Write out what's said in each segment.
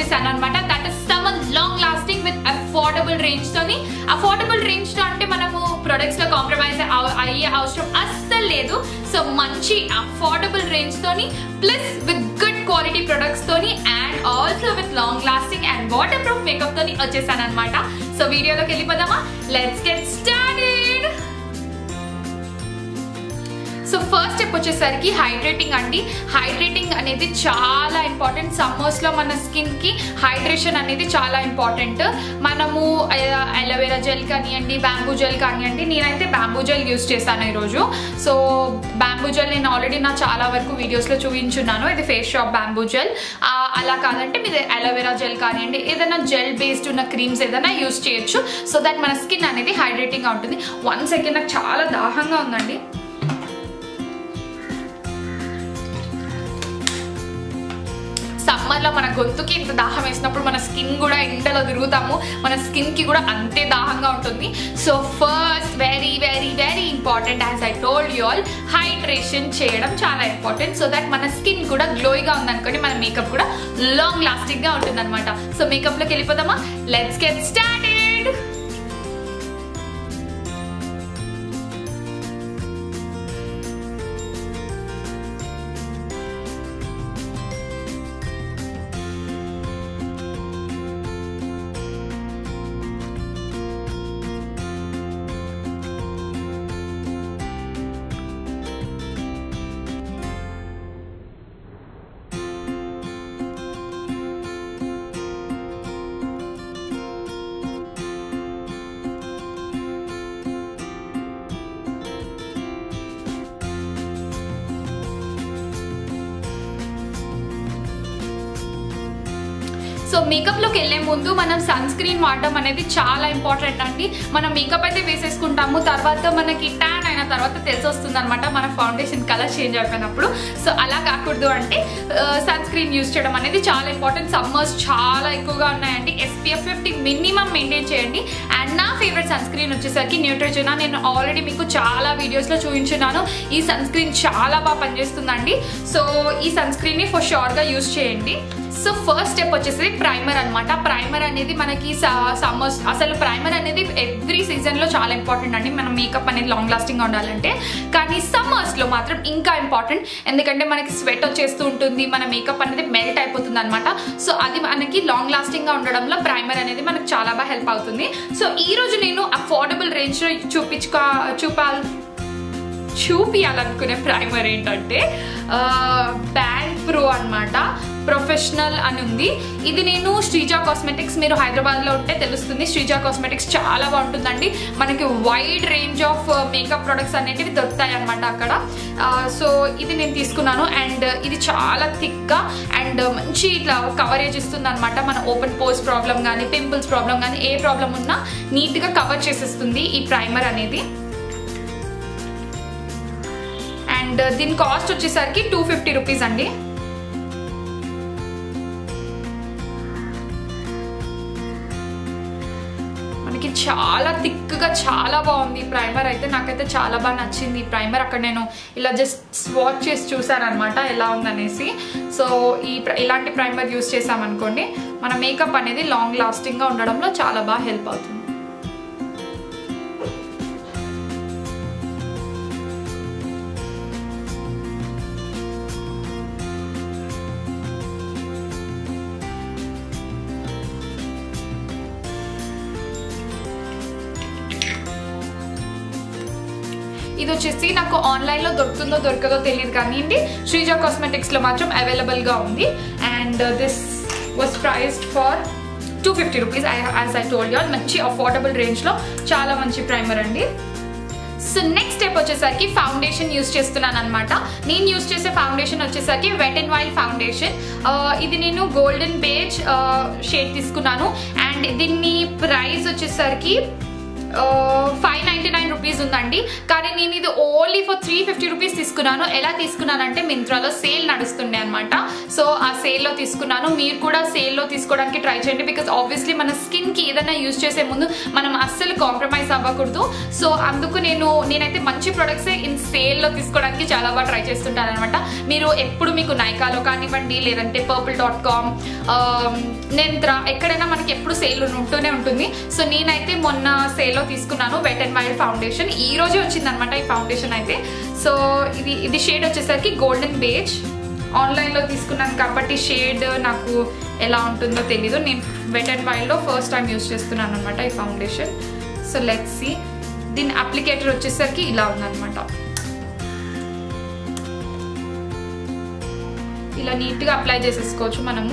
వచ్చేసాను అనమాట. That is summer long lasting with affordable range తోని. అఫోర్డబుల్ రేంజ్ తో అంటే మనము ప్రొడక్ట్స్ లో కాంప్రమైజ్ అయ్యే అవసరం అస్సలు లేదు. సో మంచి అఫోర్డబుల్ రేంజ్ తోని plus with good quality products తోని and also with long lasting and waterproof makeup తోని వచ్చేసాను అనమాట. సో వీడియోలోకి వెళ్ళిపోదామా? Let's get started. So first step వచ్చేసరికి హైడ్రేటింగ్ అండి. హైడ్రేటింగ్ అనేది చాలా ఇంపార్టెంట్. సమ్మర్స్లో మన స్కిన్కి హైడ్రేషన్ అనేది చాలా ఇంపార్టెంట్. మనము అలోవెరా జెల్ కానివ్వండి, బ్యాంబూ జెల్ కానివ్వండి, నేనైతే బ్యాంబూ జెల్ యూస్ చేశాను ఈరోజు. సో బ్యాంబూ జెల్ నేను ఆల్రెడీ నా చాలా వరకు వీడియోస్లో చూపించున్నాను. ఇది ఫేస్ షాప్ బ్యాంబూ జెల్. అలా కాదంటే మీరు అలోవెరా జెల్ కానివ్వండి, ఏదైనా జెల్ బేస్డ్ ఉన్న క్రీమ్స్ ఏదైనా యూస్ చేయొచ్చు. సో దట్ మన స్కిన్ అనేది హైడ్రేటింగ్గా ఉంటుంది. 1 సెకండ్, నాకు చాలా దాహంగా ఉందండి. సమ్మర్లో మన గొంతుకి ఇంత దాహం వేసినప్పుడు మన స్కిన్ కూడా ఎండలో తిరుగుతాము, మన స్కిన్కి కూడా అంతే దాహంగా ఉంటుంది. So first very very very important, as I told you all, hydration చేయడం చాలా ఇంపార్టెంట్. సో దట్ మన స్కిన్ కూడా గ్లోయిగా ఉందనుకోండి, మన మేకప్ కూడా లాంగ్ లాస్టింగ్గా ఉంటుంది అనమాట. సో మేకప్లోకి వెళ్ళిపోదామా? Let's get started. సో మేకప్లోకి వెళ్ళే ముందు మనం సన్ స్క్రీన్ వాడడం అనేది చాలా ఇంపార్టెంట్ అండి. మనం మేకప్ అయితే వేసేసుకుంటాము, తర్వాత మనకి ట్యాన్ అయిన తర్వాత తెలిసొస్తుంది అనమాట మన ఫౌండేషన్ కలర్ చేంజ్ అయిపోయినప్పుడు. సో అలా కాకూడదు అంటే సన్ స్క్రీన్ యూజ్ చేయడం అనేది చాలా ఇంపార్టెంట్. సమ్మర్స్ చాలా ఎక్కువగా ఉన్నాయండి. SPF 50 మినిమం మెయింటైన్ చేయండి. అండ్ నా ఫేవరెట్ సన్ స్క్రీన్ వచ్చేసరికి న్యూట్రిజెనా. నేను ఆల్రెడీ మీకు చాలా వీడియోస్లో చూపించున్నాను. ఈ సన్ స్క్రీన్ చాలా బాగా పనిచేస్తుందండి. సో ఈ సన్ స్క్రీన్ని ఫర్ షూర్గా యూజ్ చేయండి. సో ఫస్ట్ స్టెప్ వచ్చేసి ప్రైమర్ అనమాట. ప్రైమర్ అనేది మనకి సమ్మర్స్, అసలు ప్రైమర్ అనేది ఎవ్రీ సీజన్లో చాలా ఇంపార్టెంట్ అండి మన మేకప్ అనేది లాంగ్ లాస్టింగ్గా ఉండాలంటే. కానీ సమ్మర్స్లో మాత్రం ఇంకా ఇంపార్టెంట్, ఎందుకంటే మనకి స్వెట్ వచ్చేస్తూ ఉంటుంది, మన మేకప్ అనేది మెల్ట్ అయిపోతుంది అనమాట. సో అది మనకి లాంగ్ లాస్టింగ్గా ఉండడంలో ప్రైమర్ అనేది మనకు చాలా బాగా హెల్ప్ అవుతుంది. సో ఈరోజు నేను అఫోర్డబుల్ రేంజ్లో చూపియాలనుకునే ప్రైమర్ ఏంటంటే బ్యాంక్ ప్రో అనమాట. ప్రొఫెషనల్ అని ఉంది. ఇది నేను శ్రీజా కాస్మెటిక్స్, మీరు హైదరాబాద్లో ఉంటే తెలుస్తుంది. శ్రీజా కాస్మెటిక్స్ చాలా బాగుంటుందండి. మనకి wide range of makeup products అనేటివి దొరుకుతాయి అనమాట అక్కడ. సో ఇది నేను తీసుకున్నాను. అండ్ ఇది చాలా థిక్గా అండ్ మంచి ఇట్లా కవరేజ్ ఇస్తుంది అనమాట. మన ఓపెన్ పోర్స్ ప్రాబ్లం కానీ, పింపుల్స్ ప్రాబ్లం కానీ, ఏ ప్రాబ్లం ఉన్నా నీట్గా కవర్ చేసేస్తుంది ఈ ప్రైమర్ అనేది. అండ్ దీని కాస్ట్ వచ్చేసరికి 250 రూపీస్ అండి. మనకి చాలా థిక్గా చాలా బాగుంది ప్రైమర్ అయితే. నాకైతే చాలా బాగా నచ్చింది ఈ ప్రైమర్. అక్కడ నేను ఇలా జస్ట్ స్వాచ్ చేసి చూసాను అనమాట ఎలా ఉందనేసి. సో ఇలాంటి ప్రైమర్ యూస్ చేసామనుకోండి, మన మేకప్ అనేది లాంగ్ లాస్టింగ్గా ఉండడంలో చాలా బాగా హెల్ప్ అవుతుంది. ఇది వచ్చేసి నాకు ఆన్లైన్లో దొరుకుతుందో దొరకదో తెలియదు కానివ్వండి, శ్రీజా కాస్మెటిక్స్లో మాత్రం అవైలబుల్గా ఉంది. And this was priced for 250 rupees. As I told you, మంచి అఫోర్డబుల్ రేంజ్లో చాలా మంచి ప్రైమర్ అండి. సో నెక్స్ట్ స్టెప్ వచ్చేసరికి ఫౌండేషన్ యూస్ చేస్తున్నాను అనమాట. నేను యూస్ చేసే ఫౌండేషన్ వచ్చేసరికి వెట్ అండ్ వైల్డ్ ఫౌండేషన్. ఇది నేను గోల్డెన్ బేజ్ షేడ్ తీసుకున్నాను. అండ్ దీన్ని ప్రైస్ వచ్చేసరికి 599 రూపీస్ ఉందండి. కానీ నేను ఇది ఓన్లీ ఫర్ 350 రూపీస్ తీసుకున్నాను. ఎలా తీసుకున్నానంటే మింత్రాలో సేల్ నడుస్తుండే అనమాట. సో ఆ సేల్లో తీసుకున్నాను. మీరు కూడా సేల్లో తీసుకోవడానికి ట్రై చేయండి. బికాస్ ఆబ్వియస్లీ మన స్కిన్కి ఏదైనా యూజ్ చేసే ముందు మనం అస్సలు కాంప్రమైజ్ అవ్వకూడదు. సో అందుకు నేనైతే మంచి ప్రొడక్ట్సే ఇన్ సేల్లో తీసుకోవడానికి చాలా బాగా ట్రై చేస్తుంటాను అనమాట. మీరు ఎప్పుడు మీకు నైకాలో కానివ్వండి, లేదంటే purple.com, Nentra ఎక్కడైనా మనకి ఎప్పుడు సేల్ ఉంటూనే ఉంటుంది. సో నేనైతే మొన్న సేల్లో తీసుకున్నాను వెట్ అండ్ వైల్డ్ ఫౌండేషన్. ఈ రోజే వచ్చిందనమాట ఈ ఫౌండేషన్ అయితే. సో ఇది షేడ్ వచ్చేసరికి గోల్డెన్ బేజ్. ఆన్లైన్లో తీసుకున్నాను కాబట్టి షేడ్ నాకు ఎలా ఉంటుందో తెలీదు. నేను వెట్ అండ్ వైల్డ్లో ఫస్ట్ టైం యూజ్ చేస్తున్నాను అనమాట ఈ ఫౌండేషన్. So let's see. దీని అప్లికేటర్ వచ్చేసరికి ఇలా ఉందన్నమాట. ఇలా నీట్గా అప్లై చేసేసుకోవచ్చు మనము.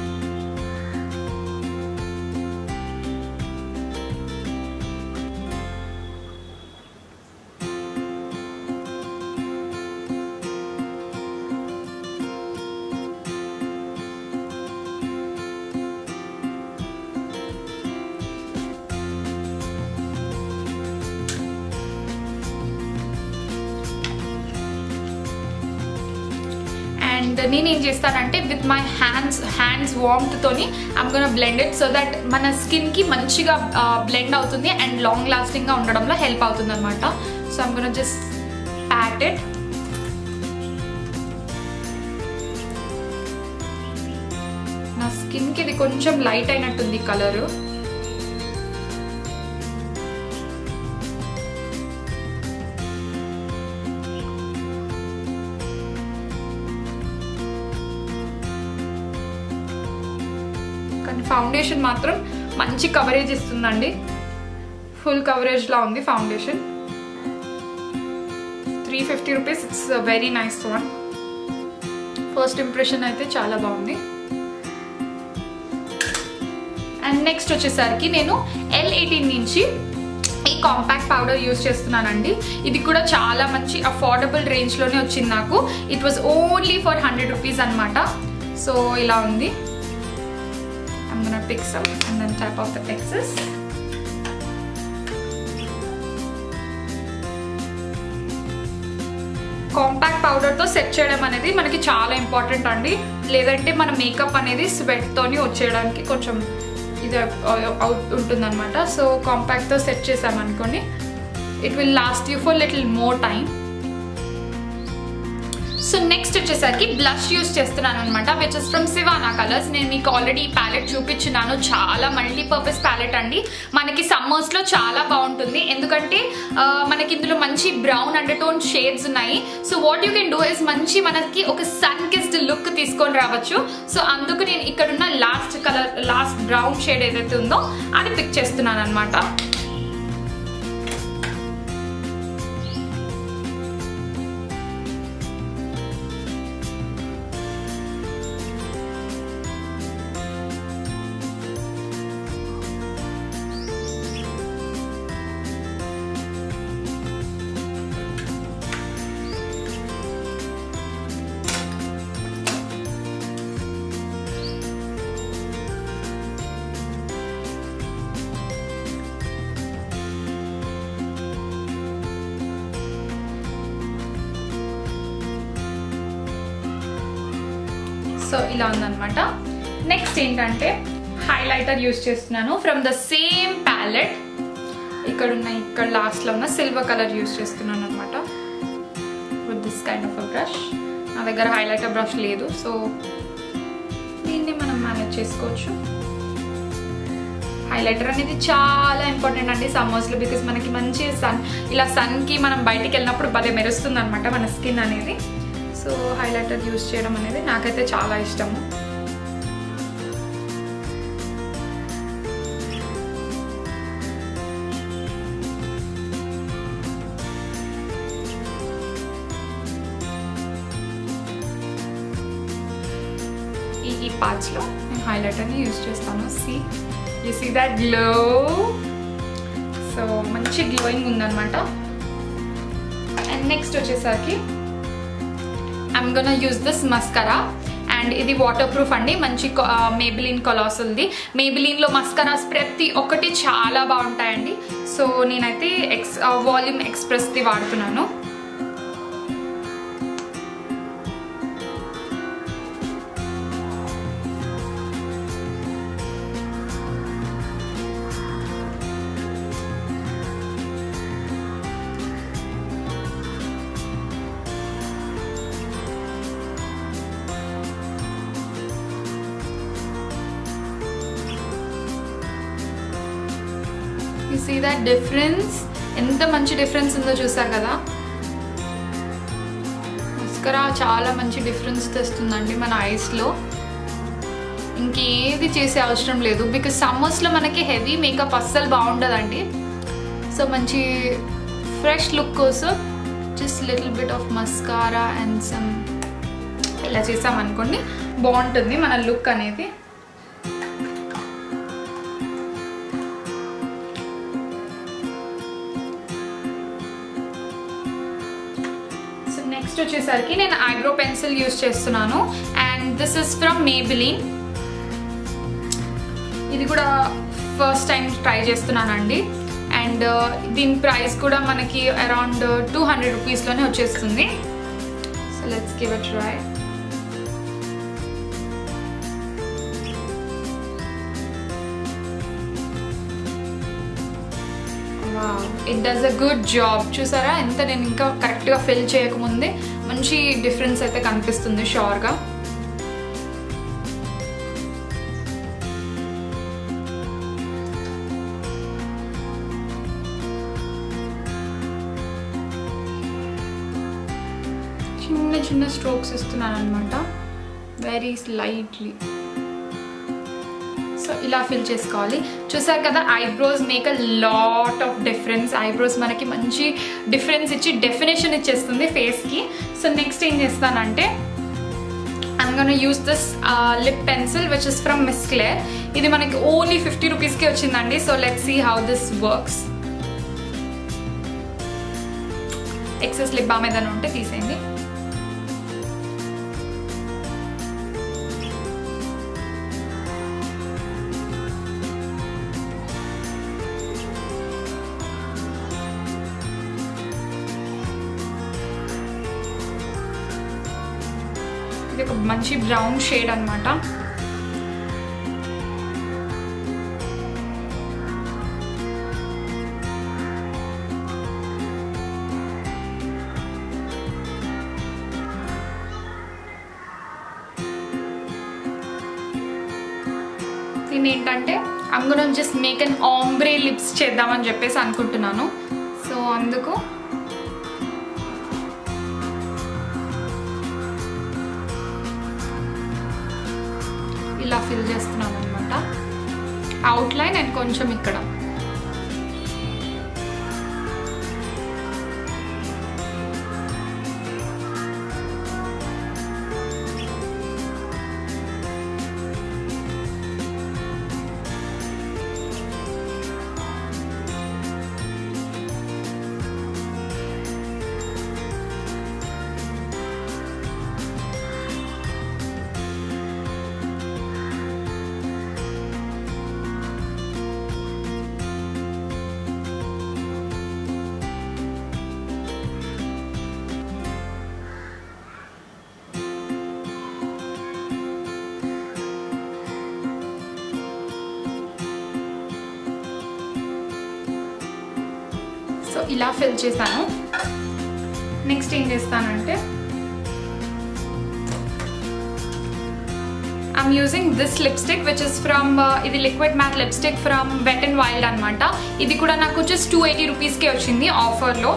అండ్ నేనేం చేస్తానంటే విత్ మై హ్యాండ్స్ వార్మ్త్ తోని I'm gonna blend it so that మన స్కిన్కి మంచిగా బ్లెండ్ అవుతుంది అండ్ లాంగ్ లాస్టింగ్గా ఉండడంలో హెల్ప్ అవుతుంది అనమాట. So I'm gonna just pat it. నా స్కిన్కి ఇది కొంచెం లైట్ అయినట్టుంది కలరు. కానీ ఫౌండేషన్ మాత్రం మంచి కవరేజ్ ఇస్తుందండి. ఫుల్ కవరేజ్లా ఉంది foundation. 350 rupees. It's very nice one. First impression అయితే చాలా బాగుంది. అండ్ నెక్స్ట్ వచ్చేసరికి నేను L18 నుంచి ఈ కాంపాక్ట్ పౌడర్ యూజ్ చేస్తున్నానండి. ఇది కూడా చాలా మంచి అఫోర్డబుల్ రేంజ్లోనే వచ్చింది నాకు. It was only for 100 rupees అనమాట. సో ఇలా ఉంది. I'm gonna pick some and then tap off the excess. Compact పౌడర్తో సెట్ చేయడం అనేది మనకి చాలా ఇంపార్టెంట్ అండి. లేదంటే మన మేకప్ అనేది స్వెట్తోని వచ్చేయడానికి కొంచెం ఇది ఉంటుందన్నమాట. సో కాంపాక్ట్తో సెట్ చేసామనుకోండి it will last you for little more time. So next వచ్చేసరికి బ్లష్ యూజ్ చేస్తున్నాను అనమాట, which is from Sivanna Colors. నేను మీకు ఆల్రెడీ ఈ ప్యాలెట్ చూపించున్నాను. చాలా మల్టీపర్పస్ ప్యాలెట్ అండి. మనకి సమ్మర్స్లో చాలా బాగుంటుంది ఎందుకంటే మనకి ఇందులో మంచి బ్రౌన్ అండర్టోన్ షేడ్స్ ఉన్నాయి. So what you can do is మంచి మనకి ఒక సన్ కిస్డ్ లుక్ తీసుకొని రావచ్చు. సో అందుకు నేను ఇక్కడున్న లాస్ట్ బ్రౌన్ షేడ్ ఏదైతే ఉందో అది పిక్ చేస్తున్నాను అనమాట. సో ఇలా ఉందన్నమాట. నెక్స్ట్ ఏంటంటే హైలైటర్ యూజ్ చేస్తున్నాను ఫ్రమ్ ద సేమ్ ప్యాలెట్. ఇక్కడ లాస్ట్లో ఉన్న సిల్వర్ కలర్ యూజ్ చేస్తున్నాను అనమాట with this kind of a brush. నా దగ్గర హైలైటర్ బ్రష్ లేదు, సో దీన్ని మనం మేనేజ్ చేసుకోవచ్చు. హైలైటర్ అనేది చాలా ఇంపార్టెంట్ అండి సమ్మర్స్లో. బికాస్ మనకి మంచి ఇలా సన్కి మనం బయటికి వెళ్ళినప్పుడు భలే మెరుస్తుంది అనమాట మన స్కిన్ అనేది. సో హైలైటర్ యూజ్ చేయడం అనేది నాకైతే చాలా ఇష్టము. ఈ పార్ట్స్లో నేను హైలైటర్ని యూజ్ చేస్తాను. You see that glow. So మంచి గ్లోయింగ్ ఉందన్నమాట. అండ్ నెక్స్ట్ వచ్చేసరికి I'm gonna use this mascara and ఇది వాటర్ ప్రూఫ్ అండి, మంచి మేబిలిన్ కొలాసల్ది. మేబిలిన్లో మస్కరాస్ ప్రతి ఒక్కటి చాలా బాగుంటాయండి. సో నేనైతే వాల్యూమ్ ఎక్స్ప్రెస్ది వాడుతున్నాను. You see that difference? ఎంత మంచి డిఫరెన్స్ ఉందో చూసారు కదా. మస్కరా చాలా మంచి డిఫరెన్స్ తెస్తుందండి మన ఐస్లో. ఇంకేది చేసే అవసరం లేదు, బికాజ్ సమ్మర్స్లో మనకి హెవీ మేకప్ అస్సలు బాగుండదండి. సో మంచి ఫ్రెష్ లుక్ కోసం just little bit of mascara and some ఇలా చేసామనుకోండి బాగుంటుంది మన లుక్ అనేది. నెక్స్ట్ వచ్చేసరికి నేను ఐబ్రో పెన్సిల్ యూజ్ చేస్తున్నాను and this is from Maybelline. ఇది కూడా ఫస్ట్ టైం ట్రై చేస్తున్నానండి అండ్ దీని ప్రైస్ కూడా మనకి అరౌండ్ 200 రూపీస్లోనే వచ్చేస్తుంది. So let's give it try. It does a good job. చూసారా ఎంత నేను ఇంకా కరెక్ట్గా ఫిల్ చేయకముందే మంచి డిఫరెన్స్ అయితే కనిపిస్తుంది షూర్గా. చిన్న చిన్న స్ట్రోక్స్ ఇస్తున్నాను అనమాట, వెరీ స్లైట్లీ. సో ఇలా ఫిల్ చేసుకోవాలి. చూసారు కదా, eyebrows make a lot of difference. Eyebrows మనకి మంచి డిఫరెన్స్ ఇచ్చి డెఫినేషన్ ఇచ్చేస్తుంది ఫేస్కి. సో నెక్స్ట్ ఏం చేస్తానంటే I'm gonna use this lip pencil which is from Miss Claire. ఇది మనకి ఓన్లీ 50 రూపీస్కి వచ్చిందండి. So let's see how this works. Excess lip balm ఏదైనా ఉంటే తీసేయండి. ఇది ఒక మంచి బ్రౌన్ షేడ్ అన్నమాట. దీన్ని ఏంటంటే I'm gonna just make an ombre lips చేద్దామని చెప్పేసి అనుకుంటున్నాను. సో అందుకు ఇలా ఫిల్ చేస్తున్నాను అనమాట అవుట్లైన్ అండ్ కొంచెం ఇక్కడ. సో ఇలా ఫిల్ చేశాను. నెక్స్ట్ ఏం చేస్తానంటే I'm using this lipstick which is from ఇది liquid matte lipstick from Wet and Wild అనమాట. ఇది కూడా నాకు జస్ట్ 280 రూపీస్కే వచ్చింది ఆఫర్లో.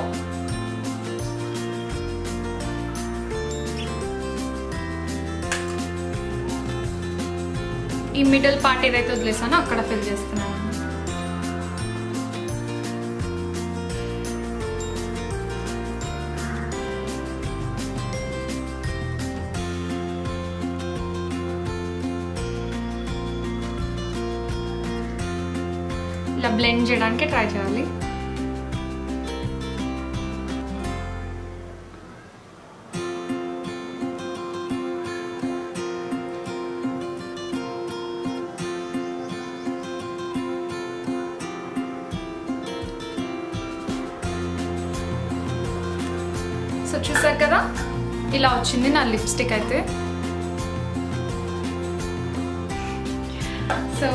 ఈ మిడిల్ పార్ట్ ఏదైతే వదిలేసానో అక్కడ ఫిల్ చేస్తున్నాను. ఇలా బ్లెండ్ చేయడానికి ట్రై చేయాలి. సో చూసారు కదా ఇలా వచ్చింది నా లిప్స్టిక్ అయితే. సో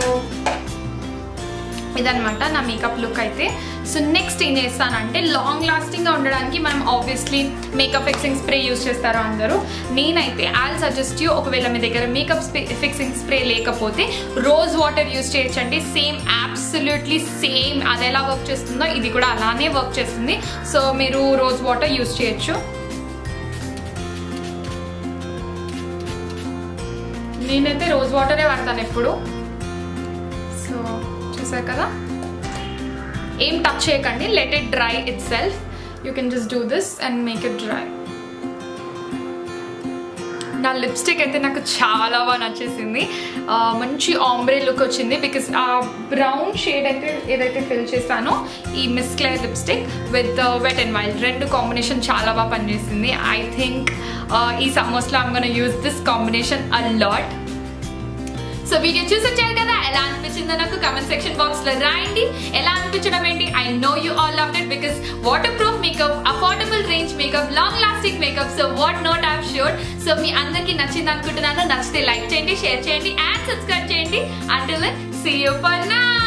ఇదనమాట నా మేకప్ లుక్ అయితే. సో నెక్స్ట్ ఏం చేస్తానంటే లాంగ్ లాస్టింగ్గా ఉండడానికి మనం obviously makeup fixing spray use చేస్తారు అందరూ. నేనైతే ఐల్ సజెస్ట్ యూ, ఒకవేళ మీ దగ్గర మేకప్ ఫిక్సింగ్ స్ప్రే లేకపోతే రోజ్ వాటర్ యూజ్ చేయొచ్చండి. సేమ్ అబ్సల్యూట్లీ సేమ్ అది ఎలా వర్క్ చేస్తుందో ఇది కూడా అలానే వర్క్ చేస్తుంది. సో మీరు రోజ్ వాటర్ యూజ్ చేయొచ్చు. నేనైతే రోజ్ వాటరే వాడతాను ఎప్పుడు. సో చూసారు కదా, ఏం టచ్ చేయకండి, let it dry itself. You can just do this and make it dry. నా లిప్స్టిక్ అయితే నాకు చాలా బాగా నచ్చేసింది. మంచి ఆంబ్రే లుక్ వచ్చింది బికాస్ ఆ బ్రౌన్ షేడ్ అయితే ఏదైతే ఫిల్ చేశానో ఈ Miss Claire lipstick with Wet and Wild రెండు కాంబినేషన్ చాలా బాగా పనిచేసింది. ఐ థింక్ ఈ సమ్మర్స్లో I'm gonna use this combination a lot. So video చూసి వచ్చారు కదా, ఎలా అనిపించిందో నాకు కమెంట్ సెక్షన్ బాక్స్ లో రాయండి. ఎలా అనిపించడం ఏంటి, I know you all loved it because waterproof makeup, affordable range makeup, long lasting makeup, so what not I have showed. So మీ అందరికీ నచ్చింది అనుకుంటున్నాను. నచ్చితే లైక్ చేయండి, షేర్ చేయండి అండ్ సబ్స్క్రైబ్ చేయండి. Until then see you for now.